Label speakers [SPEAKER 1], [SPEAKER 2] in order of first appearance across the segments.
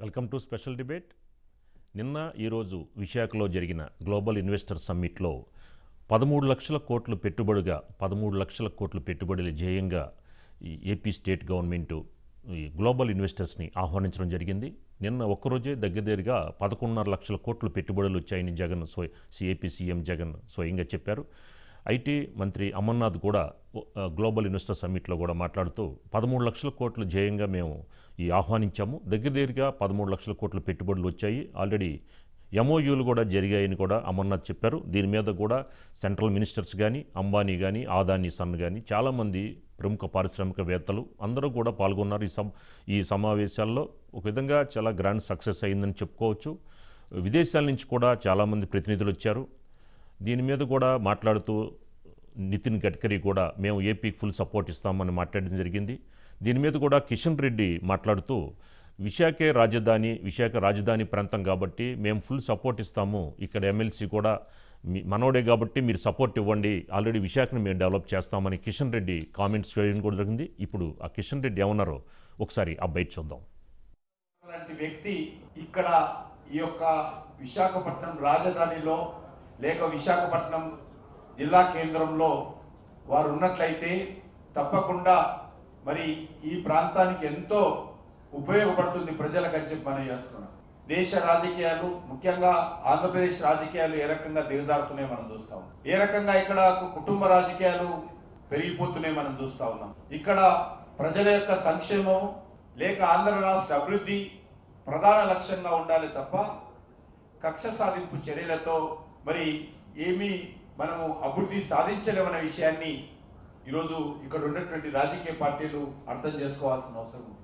[SPEAKER 1] Welcome to special debate. నిన్న ఈరోజు విశాఖలో జరిగిన గ్లోబల్ ఇన్వెస్టర్ సమ్మిట్లో 13 లక్షల కోట్లు పెట్టుబడిగా 13 లక్షల కోట్లు పెట్టుబడుల ధ్యేయంగా ఈ ఏపీ స్టేట్ గవర్నమెంటు ఈ గ్లోబల్ ఇన్వెస్టర్స్ని ఆహ్వానించడం జరిగింది. నిన్న ఒక్కరోజే దగ్గరగా 11.5 లక్షల కోట్లు పెట్టుబడులు వచ్చాయని ఏపీ సీఎం జగన్ స్వయంగా చెప్పారు. ఐటీ మంత్రి అమర్నాథ్ కూడా గ్లోబల్ ఇన్వెస్టర్ సమ్మిట్లో కూడా మాట్లాడుతూ 13 లక్షల కోట్ల ధ్యేయంగా మేము ఆహ్వానించాము, దగ్గరగా 13 లక్షల కోట్ల పెట్టుబడులు వచ్చాయి, ఆల్రెడీ ఎంఓయూలు కూడా జరిగాయని కూడా అమర్నాథ్ చెప్పారు. దీని మీద కూడా సెంట్రల్ మినిస్టర్స్ కానీ, అంబానీ కానీ, ఆదానీ సన్ కానీ చాలామంది ప్రముఖ పారిశ్రామికవేత్తలు అందరూ కూడా పాల్గొన్నారు. ఈ సమావేశాల్లో ఒక విధంగా చాలా గ్రాండ్ సక్సెస్ అయిందని చెప్పుకోవచ్చు. విదేశాల నుంచి కూడా చాలామంది ప్రతినిధులు వచ్చారు. దీని మీద కూడా మాట్లాడుతూ నితిన్ గడ్కరీ కూడా మేము ఏపీకి ఫుల్ సపోర్ట్ ఇస్తామని మాట్లాడడం జరిగింది. దీని మీద కూడా కిషన్ రెడ్డి మాట్లాడుతూ విశాఖ రాజధాని ప్రాంతం కాబట్టి మేము ఫుల్ సపోర్ట్ ఇస్తాము, ఇక్కడ ఎమ్మెల్సీ కూడా మనోడే కాబట్టి మీరు సపోర్ట్ ఇవ్వండి, ఆల్రెడీ విశాఖను మేము డెవలప్ చేస్తామని కిషన్ రెడ్డి కామెంట్స్ చేయడం కూడా జరిగింది. ఇప్పుడు ఆ కిషన్ రెడ్డి ఏమన్నారో ఒకసారి ఆ బయట చూద్దాం.
[SPEAKER 2] అలాంటి వ్యక్తి ఇక్కడ ఈ యొక్క విశాఖపట్నం రాజధానిలో లేక విశాఖపట్నం జిల్లా కేంద్రంలో వారు ఉన్నట్లయితే తప్పకుండా మరి ఈ ప్రాంతానికి ఎంతో ఉపయోగపడుతుంది ప్రజలకు అని చెప్పి మనం చేస్తున్నాం. దేశ రాజకీయాలు ముఖ్యంగా ఆంధ్రప్రదేశ్ రాజకీయాలు ఏ రకంగా దిగజారుతున్నాయి మనం చూస్తాం. ఏ రకంగా ఇక్కడ కుటుంబ రాజకీయాలు పెరిగిపోతున్నాయి మనం చూస్తా ఉన్నాం. ఇక్కడ ప్రజల యొక్క సంక్షేమం లేక ఆంధ్ర రాష్ట్ర అభివృద్ధి ప్రధాన లక్ష్యంగా ఉండాలి తప్ప కక్ష సాధింపు చర్యలతో మరి ఏమీ మనము అభివృద్ధి సాధించలేమన్న విషయాన్ని ఈరోజు ఇక్కడ ఉన్నటువంటి రాజకీయ పార్టీలు అర్థం చేసుకోవాల్సిన అవసరం ఉంది.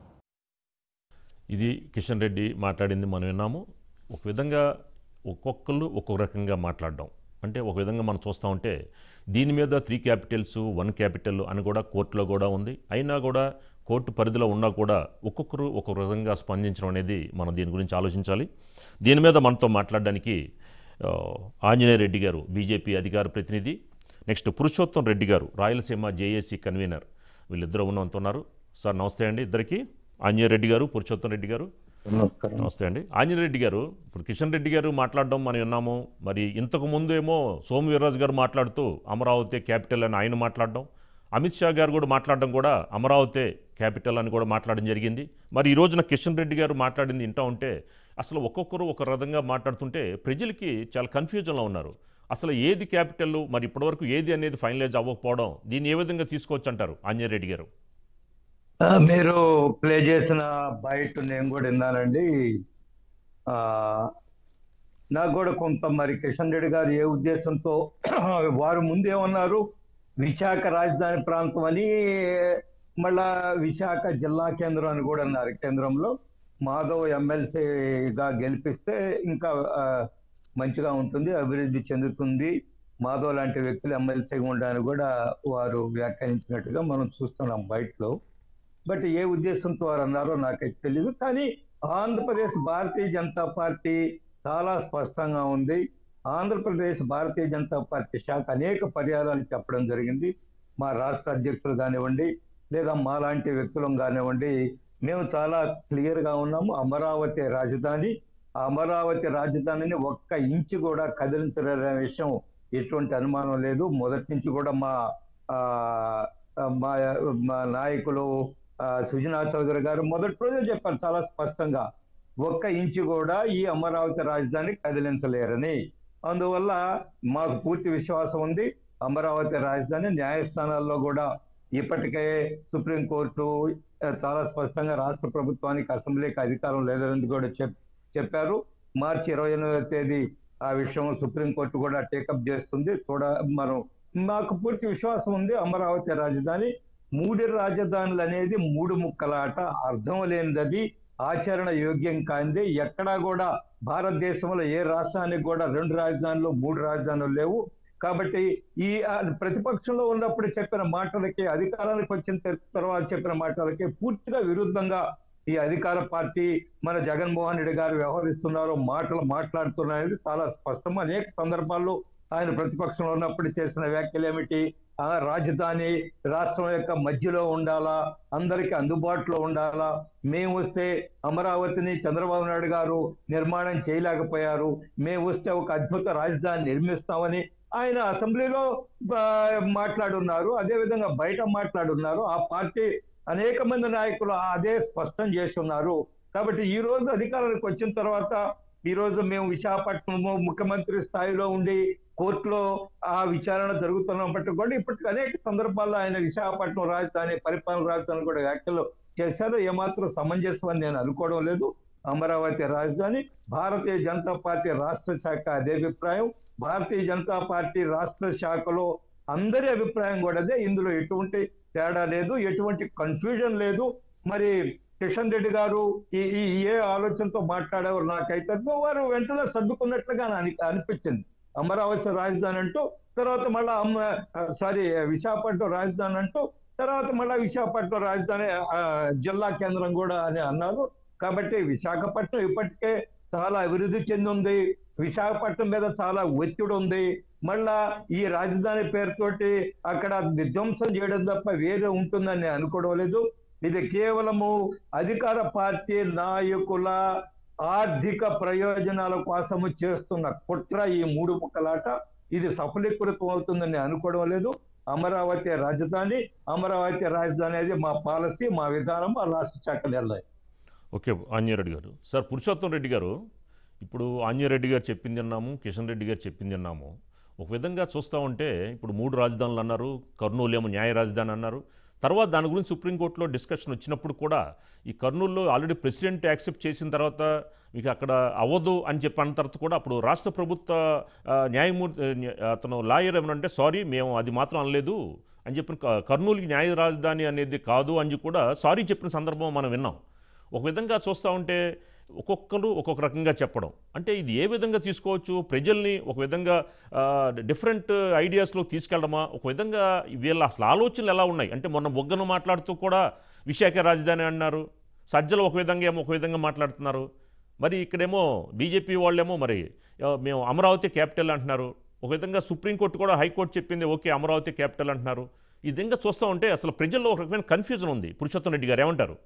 [SPEAKER 1] ఇది కిషన్ రెడ్డి మాట్లాడింది మనం విన్నాము. ఒక విధంగా ఒక్కొక్కళ్ళు ఒక్కొక్క రకంగా మాట్లాడడం అంటే ఒక విధంగా మనం చూస్తూ ఉంటే దీని మీద 3 క్యాపిటల్స్ 1 క్యాపిటల్ అని కూడా కోర్టులో కూడా ఉంది. అయినా కూడా కోర్టు పరిధిలో ఉన్నా కూడా ఒక్కొక్కరు ఒక్కొక్క విధంగా స్పందించడం అనేది మనం దీని గురించి ఆలోచించాలి. దీని మీద మనతో మాట్లాడడానికి ఆంజనేయ రెడ్డి గారు బీజేపీ అధికార ప్రతినిధి, నెక్స్ట్ పురుషోత్తం రెడ్డి గారు రాయలసీమ జేఏసీ కన్వీనర్, వీళ్ళిద్దరూ ఉన్నారు. సార్ నమస్తే అండి ఇద్దరికి, ఆంజనేయ రెడ్డి గారు, పురుషోత్తం రెడ్డి గారు. నమస్తే అండి. ఆంజనేయ రెడ్డి గారు, ఇప్పుడు కిషన్ రెడ్డి గారు మాట్లాడడం మనం విన్నాము. మరి ఇంతకు ముందు ఏమో సోము వీర్రాజు గారు మాట్లాడుతూ అమరావతి క్యాపిటల్ అని ఆయన మాట్లాడడం, అమిత్ షా గారు కూడా మాట్లాడడం కూడా అమరావతి క్యాపిటల్ అని కూడా మాట్లాడడం జరిగింది. మరి ఈ రోజున కిషన్ రెడ్డి గారు మాట్లాడింది వింటూ ఉంటే అసలు ఒక్కొక్కరు ఒక రకంగా మాట్లాడుతుంటే ప్రజలకి చాలా కన్ఫ్యూజన్లో ఉన్నారు. అసలు ఏది క్యాపిటల్, మరి ఇప్పటివరకు ఏది అనేది ఫైనలైజ్ అవ్వకపోవడం, దీన్ని ఏ విధంగా తీసుకోవచ్చు అంటారు ఆంజనేయ రెడ్డి గారు?
[SPEAKER 3] మీరు ప్లే చేసిన బయట నేను కూడా విన్నానండి. నాకు కూడా కొంత మరి కిషన్ రెడ్డి గారు ఏ ఉద్దేశంతో వారు ముందేమన్నారు, విశాఖ రాజధాని ప్రాంతం అని, మళ్ళా విశాఖ జిల్లా కేంద్రం అని కూడా అన్నారు. కేంద్రంలో మాధవ్ ఎమ్మెల్సీగా గెలిపిస్తే ఇంకా మంచిగా ఉంటుంది, అభివృద్ధి చెందుతుంది, మాధవ్ లాంటి వ్యక్తులు ఎమ్మెల్సీగా ఉండడానికి కూడా వారు వ్యాఖ్యానించినట్టుగా మనం చూస్తున్నాం బయటలో. బట్ ఏ ఉద్దేశంతో వారు అన్నారో నాకైతే తెలియదు. కానీ ఆంధ్రప్రదేశ్ భారతీయ జనతా పార్టీ చాలా స్పష్టంగా ఉంది. ఆంధ్రప్రదేశ్ భారతీయ జనతా పార్టీ శాఖ అనేక పర్యాయాలు చెప్పడం జరిగింది. మా రాష్ట్ర అధ్యక్షులు కానివ్వండి, లేదా మా లాంటి వ్యక్తులం కానివ్వండి, మేము చాలా క్లియర్గా ఉన్నాము. అమరావతి రాజధాని, అమరావతి రాజధానిని ఒక్క ఇంచు కూడా కదిలించలేదనే విషయం ఎటువంటి అనుమానం లేదు. మొదటి నుంచి కూడా మా నాయకులు సుజనా చౌదరి గారు మొదటి రోజే చెప్పారు చాలా స్పష్టంగా, ఒక్క ఇంచు కూడా ఈ అమరావతి రాజధాని కదిలించలేరని. అందువల్ల మాకు పూర్తి విశ్వాసం ఉంది. అమరావతి రాజధాని న్యాయస్థానాల్లో కూడా ఇప్పటికే సుప్రీంకోర్టు చాలా స్పష్టంగా రాష్ట్ర ప్రభుత్వానికి, అసెంబ్లీకి అధికారం లేదని కూడా చెప్పారు. మార్చి 28వ తేదీ ఆ విషయం సుప్రీంకోర్టు కూడా టేకప్ చేస్తుంది. మాకు పూర్తి విశ్వాసం ఉంది. అమరావతి రాజధాని 3 రాజధానులు అనేది 3 ముక్కలాట, అర్థం లేనిది, ఆచరణ యోగ్యం కాంది. ఎక్కడా కూడా భారతదేశంలో ఏ రాష్ట్రానికి కూడా 2 రాజధానులు 3 రాజధానులు లేవు. కాబట్టి ఈ ప్రతిపక్షంలో ఉన్నప్పుడు చెప్పిన మాటలకి, అధికారానికి వచ్చిన తర్వాత చెప్పిన మాటలకి పూర్తిగా విరుద్ధంగా ఈ అధికార పార్టీ మన జగన్మోహన్ రెడ్డి గారు వ్యవహరిస్తున్నారు, మాట్లాడుతున్నారు అనేది చాలా స్పష్టం. అనేక సందర్భాల్లో ఆయన ప్రతిపక్షంలో ఉన్నప్పుడు చేసిన వ్యాఖ్యలు ఏమిటి, రాజధాని రాష్ట్రం యొక్క మధ్యలో ఉండాలా, అందరికీ అందుబాటులో ఉండాలా. మేము వస్తే అమరావతిని చంద్రబాబు నాయుడు గారు నిర్మాణం చేయలేకపోయారు, మేము వస్తే ఒక అద్భుత రాజధాని నిర్మిస్తామని ఆయన అసెంబ్లీలో మాట్లాడున్నారు, అదేవిధంగా బయట మాట్లాడున్నారు. ఆ పార్టీ అనేక మంది నాయకులు అదే స్పష్టం చేస్తున్నారు. కాబట్టి ఈ రోజు అధికారానికి వచ్చిన తర్వాత ఈ రోజు మేము విశాఖపట్నము ముఖ్యమంత్రి స్థాయిలో ఉండి కోర్టులో ఆ విచారణ జరుగుతున్నప్పటికీ కూడా ఇప్పటికి అనేక సందర్భాల్లో ఆయన విశాఖపట్నం రాజధాని, పరిపాలన రాజధాని కూడా వ్యాఖ్యలు చేశారు. ఏమాత్రం సమంజసం అని నేను అనుకోవడం లేదు. అమరావతి రాజధాని, భారతీయ జనతా పార్టీ రాష్ట్ర శాఖ అదే అభిప్రాయం, భారతీయ జనతా పార్టీ రాష్ట్ర శాఖలో అందరి అభిప్రాయం కూడా అదే. ఇందులో ఎటువంటి తేడా లేదు, ఎటువంటి కన్ఫ్యూజన్ లేదు. మరి కిషన్ రెడ్డి గారు ఈ ఏ ఆలోచనతో మాట్లాడేవారు నాకైతే వారు వెంటనే సర్దుకున్నట్లుగా అనిపించింది. అమరావతి రాజధాని అంటూ తర్వాత మళ్ళా విశాఖపట్నం రాజధాని అంటూ తర్వాత మళ్ళా విశాఖపట్నం రాజధాని జిల్లా కేంద్రం కూడా అని అన్నారు. కాబట్టి విశాఖపట్నం ఇప్పటికే చాలా అభివృద్ధి చెంది ఉంది, విశాఖపట్నం మీద చాలా ఒత్తిడి ఉంది. మళ్ళా ఈ రాజధాని పేరుతోటి అక్కడ విధ్వంసం చేయడం తప్ప వేరే ఉంటుందని నేను అనుకోవడం లేదు. ఇది కేవలము అధికార పార్టీ నాయకుల ఆర్థిక ప్రయోజనాల కోసము చేస్తున్న కుట్ర, ఈ మూడు ముక్కలాట. ఇది సఫలీకృతం అవుతుందని నేను అనుకోవడం లేదు. అమరావతి రాజధాని అనేది మా పాలసీ, మా విధానం, మా రాష్ట్ర శాఖ నిర్ణయం.
[SPEAKER 1] ఓకే ఆంజనేయరెడ్డి గారు. సార్ పురుషోత్తం రెడ్డి గారు, ఇప్పుడు ఆంజనేయరెడ్డి గారు చెప్పింది అన్నాము, కిషన్ రెడ్డి గారు చెప్పింది అన్నాము. ఒక విధంగా చూస్తూ ఉంటే ఇప్పుడు 3 రాజధానులు అన్నారు, కర్నూలు ఏమో న్యాయ రాజధాని అన్నారు. తర్వాత దాని గురించి సుప్రీంకోర్టులో డిస్కషన్ వచ్చినప్పుడు కూడా ఈ కర్నూలులో ఆల్రెడీ ప్రెసిడెంట్ యాక్సెప్ట్ చేసిన తర్వాత మీకు అక్కడ అవ్వదు అని చెప్పి అన్న తర్వాత కూడా అప్పుడు రాష్ట్ర ప్రభుత్వ న్యాయమూర్తి అతను లాయర్ ఏమనంటే సారీ మేము అది మాత్రం అనలేదు అని చెప్పిన, కర్నూలుకి న్యాయ రాజధాని అనేది కాదు అని కూడా సారీ చెప్పిన సందర్భం మనం విన్నాం. ఒక విధంగా చూస్తూ ఉంటే ఒక్కొక్కరు ఒక్కొక్క రకంగా చెప్పడం అంటే ఇది ఏ విధంగా తీసుకోవచ్చు? ప్రజల్ని ఒక విధంగా డిఫరెంట్ ఐడియాస్లో తీసుకెళ్ళడమా? ఒక విధంగా వీళ్ళ అసలు ఆలోచనలు ఎలా ఉన్నాయి అంటే మొన్న బొగ్గను మాట్లాడుతూ కూడా విశాఖ రాజధాని అన్నారు, సజ్జలు ఒక విధంగా మాట్లాడుతున్నారు. మరి ఇక్కడేమో బీజేపీ వాళ్ళేమో మరి మేము అమరావతి క్యాపిటల్ అంటున్నారు. ఒక విధంగా సుప్రీంకోర్టు కూడా హైకోర్టు చెప్పింది ఓకే అమరావతి క్యాపిటల్ అంటున్నారు. ఈ విధంగా చూస్తూ ఉంటే అసలు ప్రజల్లో ఒక రకమైన కన్ఫ్యూజన్ ఉంది. పురుషోత్తం రెడ్డి గారు ఏమంటారు?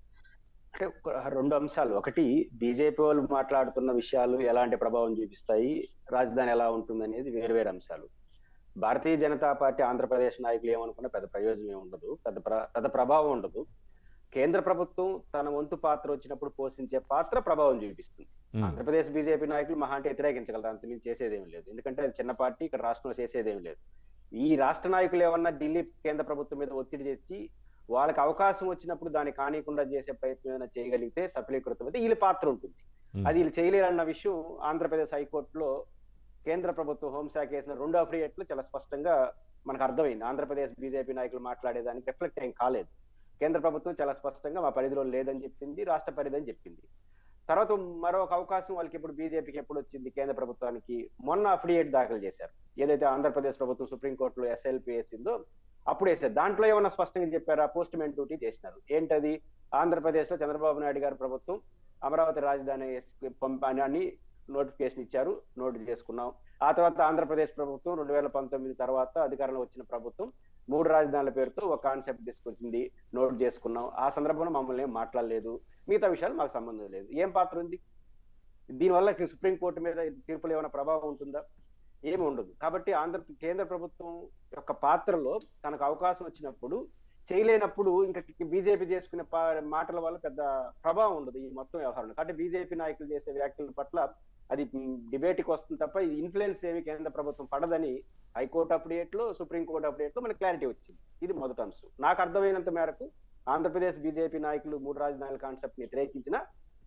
[SPEAKER 4] అంటే 2 అంశాలు. ఒకటి, బీజేపీ వాళ్ళు మాట్లాడుతున్న విషయాలు ఎలాంటి ప్రభావం చూపిస్తాయి, రాజధాని ఎలా ఉంటుంది అనేది వేరు అంశాలు. భారతీయ జనతా పార్టీ ఆంధ్రప్రదేశ్ నాయకులు ఏమనుకున్నా పెద్ద ప్రయోజనం ఏమి ఉండదు, పెద్ద ప్రభావం ఉండదు. కేంద్ర ప్రభుత్వం తన వంతు పాత్ర వచ్చినప్పుడు పోషించే పాత్ర ప్రభావం చూపిస్తుంది. ఆంధ్రప్రదేశ్ బీజేపీ నాయకులు మహా అంటే వ్యతిరేకించగలరు, అంతమించి చేసేదేమి లేదు. ఎందుకంటే అది చిన్న పార్టీ, ఇక్కడ రాష్ట్రంలో చేసేదేమి లేదు. ఈ రాష్ట్ర నాయకులు ఏమన్నా ఢిల్లీ కేంద్ర ప్రభుత్వం మీద ఒత్తిడి చేసి వాళ్ళకి అవకాశం వచ్చినప్పుడు దాన్ని కానికుండా చేసే ప్రయత్నం ఏమైనా చేయగలిగితే సఫలీకృతం అయితే వీళ్ళ పాత్ర ఉంటుంది. అది వీళ్ళు చేయలేరన్న విషయం ఆంధ్రప్రదేశ్ హైకోర్టులో కేంద్ర ప్రభుత్వం హోంశాఖ వేసిన 2 అఫిడవిట్లు చాలా స్పష్టంగా మనకు అర్థమైంది. ఆంధ్రప్రదేశ్ బీజేపీ నాయకులు మాట్లాడేదానికి రిఫ్లెక్ట్ ఏం కాలేదు. కేంద్ర ప్రభుత్వం చాలా స్పష్టంగా మా పరిధిలో లేదని చెప్పింది, రాష్ట్ర పరిధి అని చెప్పింది. తర్వాత మరొక అవకాశం వాళ్ళకి ఇప్పుడు బీజేపీకి ఎప్పుడు వచ్చింది, కేంద్ర ప్రభుత్వానికి మొన్న అఫిడవిట్ దాఖలు చేశారు. ఏదైతే ఆంధ్రప్రదేశ్ ప్రభుత్వం సుప్రీంకోర్టులో ఎస్ఎల్పి వేసిందో అప్పుడు వేసారు. దాంట్లో ఏమన్నా స్పష్టంగా చెప్పారా? పోస్ట్ మ్యాన్ డ్యూటీ చేసినారు. ఏంటది? ఆంధ్రప్రదేశ్ లో చంద్రబాబు నాయుడు గారి ప్రభుత్వం అమరావతి రాజధాని పంపని నోటిఫికేషన్ ఇచ్చారు, నోటు చేసుకున్నాం. ఆ తర్వాత ఆంధ్రప్రదేశ్ ప్రభుత్వం 2019 తర్వాత అధికారంలో వచ్చిన ప్రభుత్వం 3 రాజధానుల పేరుతో ఒక కాన్సెప్ట్ తీసుకొచ్చింది, నోట్ చేసుకున్నాం. ఆ సందర్భంలో మమ్మల్ని ఏం మాట్లాడలేదు, మిగతా విషయాలు మాకు సంబంధం లేదు. ఏం పాత్ర ఉంది దీనివల్ల? సుప్రీంకోర్టు మీద తీర్పులు ఏమైనా ప్రభావం ఉంటుందా? ఏమి ఉండదు. కాబట్టి కేంద్ర ప్రభుత్వం యొక్క పాత్రలో తనకు అవకాశం వచ్చినప్పుడు చేయలేనప్పుడు ఇంకా బీజేపీ చేసుకునే మాటల వల్ల పెద్ద ప్రభావం ఉండదు ఈ మొత్తం వ్యవహారం. కాబట్టి బీజేపీ నాయకులు చేసే వ్యాఖ్యల పట్ల అది డిబేట్కి వస్తుంది తప్ప ఇది ఇన్ఫ్లుయెన్స్ ఏమి కేంద్ర ప్రభుత్వం పడదని హైకోర్టు అప్డేట్లో, సుప్రీంకోర్టు అప్డేట్లో మనకి క్లారిటీ వచ్చింది. ఇది మొదటి అంశం. నాకు అర్థమైనంత మేరకు ఆంధ్రప్రదేశ్ బీజేపీ నాయకులు 3 రాజధానుల కాన్సెప్ట్ వ్యతిరేకించిన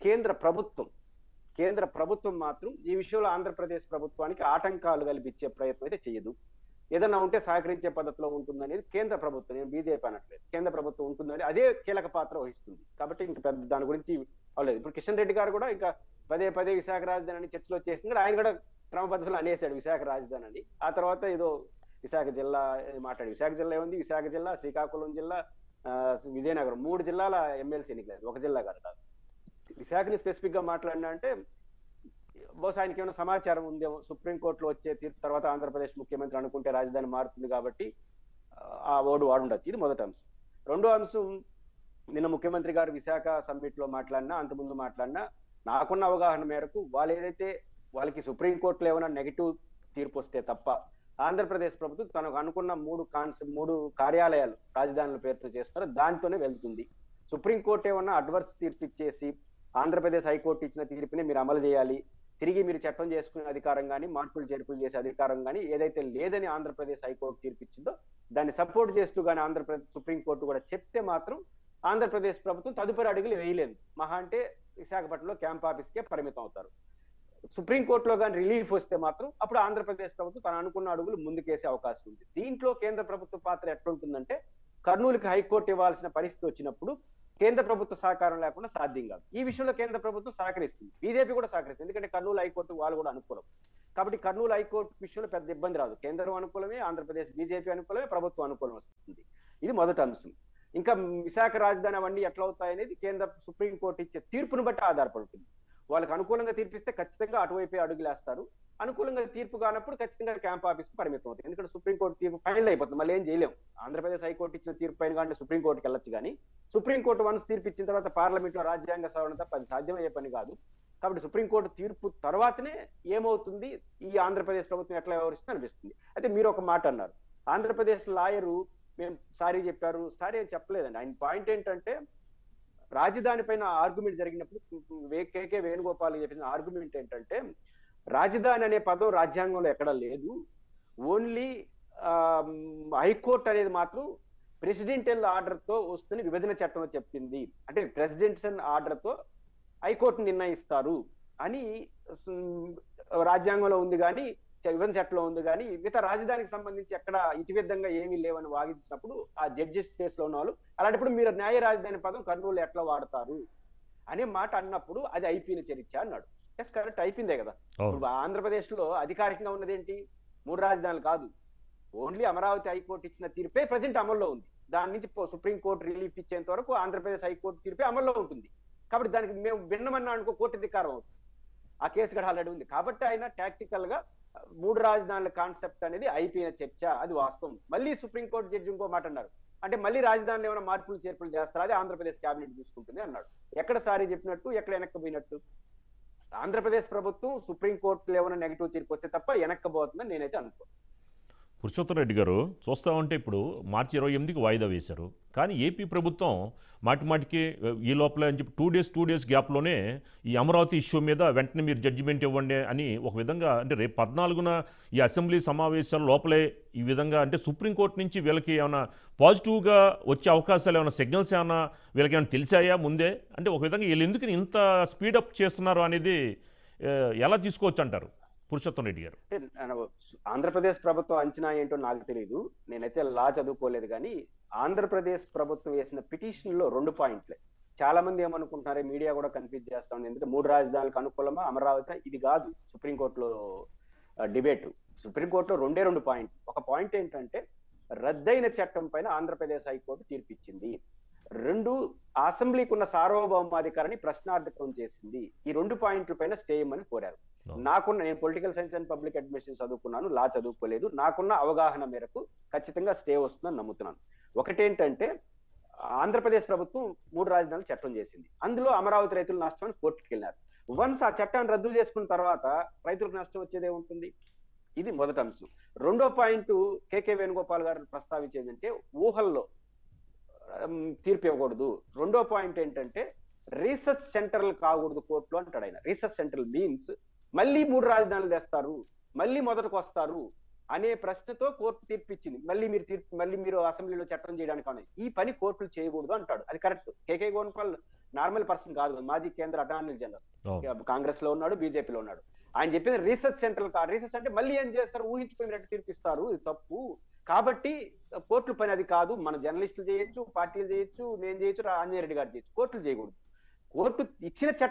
[SPEAKER 4] కేంద్ర ప్రభుత్వం మాత్రం ఈ విషయంలో ఆంధ్రప్రదేశ్ ప్రభుత్వానికి ఆటంకాలు కల్పించే ప్రయత్నం అయితే చేయదు. ఏదన్నా ఉంటే సహకరించే పద్ధతిలో ఉంటుందనేది కేంద్ర ప్రభుత్వం, నేను బీజేపీ అనట్లేదు, కేంద్ర ప్రభుత్వం ఉంటుందని అదే కీలక పాత్ర వహిస్తుంది. కాబట్టి ఇంక పెద్ద దాని గురించి అవ్వలేదు. ఇప్పుడు కిషన్ రెడ్డి గారు కూడా ఇంకా పదే విశాఖ రాజధాని అని చర్చలో చేసింది కూడా, ఆయన కూడా క్రమ పద్ధతిలో అనేసాడు విశాఖ రాజధాని అని. ఆ తర్వాత ఏదో విశాఖ జిల్లా మాట్లాడి, విశాఖ జిల్లా ఏముంది, విశాఖ జిల్లా, శ్రీకాకుళం జిల్లా, విజయనగరం 3 జిల్లాల ఎమ్మెల్సీ ఎన్నికలేదు, ఒక జిల్లా కాదు. విశాఖని స్పెసిఫిక్ గా మాట్లాడినా అంటే బహుశా ఆయనకి ఏమైనా సమాచారం ఉందేమో, సుప్రీంకోర్టులో వచ్చే తీర్పు తర్వాత ఆంధ్రప్రదేశ్ ముఖ్యమంత్రి అనుకుంటే రాజధాని మారుతుంది కాబట్టి ఆ వర్డ్ వాడుండొచ్చు. ఇది మొదటి అంశం. రెండో అంశం, నిన్న ముఖ్యమంత్రి గారు విశాఖ సమ్మిట్ లో మాట్లాడినా, అంతకుముందు మాట్లాడినా, నాకున్న అవగాహన మేరకు వాళ్ళు ఏదైతే వాళ్ళకి సుప్రీంకోర్టులో ఏమైనా నెగిటివ్ తీర్పు వస్తే తప్ప ఆంధ్రప్రదేశ్ ప్రభుత్వం తనకు అనుకున్న మూడు కార్యాలయాలు రాజధానుల పేరుతో చేస్తున్నారో దాంతోనే వెళ్తుంది. సుప్రీంకోర్టు ఏమన్నా అడ్వర్స్ తీర్పు ఇచ్చేసి ఆంధ్రప్రదేశ్ హైకోర్టు ఇచ్చిన తీర్పుని మీరు అమలు చేయాలి, తిరిగి మీరు చట్టం చేసుకునే అధికారం కానీ మార్పులు చేర్పులు చేసే అధికారం కానీ ఏదైతే లేదని ఆంధ్రప్రదేశ్ హైకోర్టు తీర్పు ఇచ్చిందో దాన్ని సపోర్ట్ చేస్తూ కానీ ఆంధ్రప్రదేశ్ సుప్రీంకోర్టు కూడా చెప్తే మాత్రం ఆంధ్రప్రదేశ్ ప్రభుత్వం తదుపరి అడుగులు వేయలేదు. మహా అంటే విశాఖపట్నంలో క్యాంప్ ఆఫీస్కే పరిమితం అవుతారు. సుప్రీంకోర్టులో కానీ రిలీఫ్ వస్తే మాత్రం అప్పుడు ఆంధ్రప్రదేశ్ ప్రభుత్వం తను అనుకున్న అడుగులు ముందుకేసే అవకాశం ఉంది. దీంట్లో కేంద్ర ప్రభుత్వ పాత్ర ఎట్లుంటుందంటే, కర్నూలుకి హైకోర్టు ఇవ్వాల్సిన పరిస్థితి వచ్చినప్పుడు కేంద్ర ప్రభుత్వ సహకారం లేకుండా సాధ్యం కాదు. ఈ విషయంలో కేంద్ర ప్రభుత్వం సహకరిస్తుంది, బీజేపీ కూడా సహకరిస్తుంది. ఎందుకంటే కర్నూలు హైకోర్టు వాళ్ళు కూడా అనుకూలం కాబట్టి కర్నూలు హైకోర్టు విషయంలో పెద్ద ఇబ్బంది రాదు. కేంద్రం అనుకూలమే, ఆంధ్రప్రదేశ్ బీజేపీ అనుకూలమే, ప్రభుత్వం అనుకూలం వస్తుంది. ఇది మొదటి అంశం. ఇంకా విశాఖ రాజధాని అవన్నీ ఎట్లా అవుతాయనేది కేంద్ర సుప్రీంకోర్టు ఇచ్చే తీర్పును బట్టి ఆధారపడుతుంది. వాళ్ళకి అనుకూలంగా తీర్పిస్తే ఖచ్చితంగా అటువైపే అడుగులేస్తారు, అనుకూలంగా తీర్పు కానప్పుడు ఖచ్చితంగా క్యాంప్ ఆఫీస్కి పరిమితం అవుతుంది. ఎందుకంటే సుప్రీంకోర్టు తీర్పు ఫైనల్ అయిపోతుంది, మళ్ళీ ఏం చేయలేము. ఆంధ్రప్రదేశ్ హైకోర్టు ఇచ్చిన తీర్పు పైన కానీ సుప్రీంకోర్టుకి వెళ్ళొచ్చు, కానీ సుప్రీంకోర్టు వన్స్ తీర్పు ఇచ్చిన తర్వాత పార్లమెంట్లో రాజ్యాంగ సవరణ తప్ప అది సాధ్యమయ్యే పని కాదు. కాబట్టి సుప్రీంకోర్టు తీర్పు తర్వాతనే ఏమవుతుంది, ఈ ఆంధ్రప్రదేశ్ ప్రభుత్వం ఎట్లా వ్యవహరిస్తుంది అనిపిస్తుంది. అయితే మీరు ఒక మాట అన్నారు, ఆంధ్రప్రదేశ్ లాయరు మేము సారీ చెప్పారు. సారీ అని చెప్పలేదండి. ఆయన పాయింట్ ఏంటంటే, రాజధాని పైన ఆర్గ్యుమెంట్ జరిగినప్పుడు కేకే వేణుగోపాల్ చెప్పిన ఆర్గ్యుమెంట్ ఏంటంటే, రాజధాని అనే పదం రాజ్యాంగంలో ఎక్కడా లేదు, ఓన్లీ హైకోర్టు అనేది మాత్రం ప్రెసిడెంటియల్ ఆర్డర్ తో వస్తున్న విభజన చట్టం చెప్పింది. అంటే ప్రెసిడెన్షియల్ ఆర్డర్ తో హైకోర్టు నిర్ణయిస్తారు అని రాజ్యాంగంలో ఉంది, కానీ విభజన చట్టంలో ఉంది. కానీ మిగతా రాజధానికి సంబంధించి ఎక్కడ ఇతివిధంగా ఏమీ లేవని వాదించినప్పుడు ఆ జడ్జెస్ కేసులో ఉన్న వాళ్ళు, అలాంటప్పుడు మీరు న్యాయ రాజధాని పదం కర్నూలు ఎట్లా వాడతారు అనే మాట అన్నప్పుడు అది అయిపోయిన చరిత్ర అన్నాడు. ఎస్ కరెక్ట్, అయిపోయిందే కదా. ఇప్పుడు ఆంధ్రప్రదేశ్ లో అధికారికంగా ఉన్నది ఏంటి, 3 రాజధానులు కాదు, ఓన్లీ అమరావతి హైకోర్టు ఇచ్చిన తీర్పే ప్రజెంట్ అమల్లో ఉంది. దాని నుంచి సుప్రీంకోర్టు రిలీఫ్ ఇచ్చేంత వరకు ఆంధ్రప్రదేశ్ హైకోర్టు తీర్పే అమల్లో ఉంటుంది. కాబట్టి దానికి మేము భిన్నమన్నా అనుకో కోర్టు అధికారం అవుతుంది. ఆ కేసు కూడా ఆల్రెడీ ఉంది. కాబట్టి ఆయన టాక్టికల్ గా 3 రాజధానుల కాన్సెప్ట్ అనేది అయిపోయిన చర్చ, అది వాస్తవం. మళ్ళీ సుప్రీంకోర్టు జడ్జి ఇంకో మాట అన్నారు, అంటే మళ్ళీ రాజధానిలో ఏమైనా మార్పులు చేర్పులు చేస్తారా, అది ఆంధ్రప్రదేశ్ క్యాబినెట్ చూసుకుంటుంది అన్నాడు. ఎక్కడ సారీ చెప్పినట్టు, ఎక్కడ వెనక్కిపోయినట్టు? ఆంధ్రప్రదేశ్ ప్రభుత్వం సుప్రీంకోర్టులో ఏమైనా నెగిటివ్ తీర్పు వస్తే తప్ప వెనక్కిపోతుందని నేనైతే అనుకోను.
[SPEAKER 1] పురుషోత్తం రెడ్డి గారు, చూస్తామంటే ఇప్పుడు మార్చి 28కి వాయిదా వేశారు, కానీ ఏపీ ప్రభుత్వం మాటిమాటికి ఈ లోపల అని చెప్పి 2 డేస్ గ్యాప్లోనే ఈ అమరావతి ఇష్యూ మీద వెంటనే మీరు జడ్జిమెంట్ ఇవ్వండి అని ఒక విధంగా, అంటే రేపు 14న ఈ అసెంబ్లీ సమావేశాల లోపలే ఈ విధంగా, అంటే సుప్రీంకోర్టు నుంచి వీళ్ళకి ఏమైనా పాజిటివ్గా వచ్చే అవకాశాలు ఏమైనా సిగ్నల్స్ ఏమైనా వీళ్ళకి ఏమైనా తెలిసాయా ముందే? అంటే ఒక విధంగా వీళ్ళు ఎందుకు ఇంత స్పీడప్ చేస్తున్నారు అనేది ఎలా తీసుకోవచ్చు అంటారు పురుషోత్తం రెడ్డి గారు?
[SPEAKER 4] ఆంధ్రప్రదేశ్ ప్రభుత్వం అంచనా ఏంటో నాకు తెలియదు, నేనైతే లా చదువుకోలేదు. కానీ ఆంధ్రప్రదేశ్ ప్రభుత్వం వేసిన పిటిషన్ లో 2 పాయింట్లే. చాలా మంది ఏమనుకుంటున్నారే, మీడియా కూడా కన్ఫ్యూజ్ చేస్తా ఉంది. ఎందుకంటే 3 రాజధానులకు అనుకూలమా అమరావతి, ఇది కాదు సుప్రీంకోర్టులో డిబేట్. సుప్రీంకోర్టులో 2 పాయింట్. ఒక పాయింట్ ఏంటంటే, రద్దయిన చట్టం పైన ఆంధ్రప్రదేశ్ హైకోర్టు తీర్పిచ్చింది. 2, అసెంబ్లీకి ఉన్న సార్వభౌమాధికారాన్ని ప్రశ్నార్థకం చేసింది. ఈ 2 పాయింట్ల పైన స్టే ఇమ్మని కోరారు. నేను political science and public administration చదువుకున్నాను, లా చదువుకోలేదు. నాకున్న అవగాహన మేరకు ఖచ్చితంగా స్టే వస్తుందని నమ్ముతున్నాను. ఒకటేంటంటే, ఆంధ్రప్రదేశ్ ప్రభుత్వం 3 రాజధానులు చట్టం చేసింది, అందులో అమరావతి రైతులు నష్టమని కోర్టుకి వెళ్ళినారు. వన్స్ ఆ చట్టాన్ని రద్దు చేసుకున్న తర్వాత రైతులకు నష్టం వచ్చేదే ఉంటుంది. ఇది మొదటి అంశం. 2వ పాయింట్ కేకే వేణుగోపాల్ గారు ప్రస్తావించేది అంటే, ఊహల్లో తీర్పు ఇవ్వకూడదు. 2వ పాయింట్ ఏంటంటే, రీసెర్చ్ సెంటర్లు కాకూడదు కోర్టులో అంటాడు ఆయన. రీసెర్చ్ సెంటర్ మీన్స్ మళ్ళీ 3 రాజధానులు తెస్తారు, మళ్ళీ మొదటికి వస్తారు అనే ప్రశ్నతో కోర్టు తీర్పిచ్చింది. మళ్ళీ మీరు అసెంబ్లీలో చట్టం చేయడానికి ఈ పని కోర్టులు చేయకూడదు అంటాడు. అది correct. KK Venugopal normal person కాదు, మాజీ కేంద్ర అటార్నీ జనరల్, కాంగ్రెస్ లో ఉన్నాడు, బీజేపీలో ఉన్నాడు. ఆయన చెప్పింది రీసెర్చ్ సెంటర్ కాదు. రీసెర్చ్ అంటే మళ్ళీ ఏం చేస్తారు, ఊహించుకున్నట్టు తీర్పిస్తారు, ఇది తప్పు. కాబట్టి కోర్టుల పని అది కాదు. మన జర్నలిస్టులు చేయొచ్చు, పార్టీలు చేయొచ్చు, నేను చేయొచ్చు, ఆంజనేయ రెడ్డి గారు చేయొచ్చు, కోర్టులు చేయకూడదు. కోర్టు ఇచ్చిన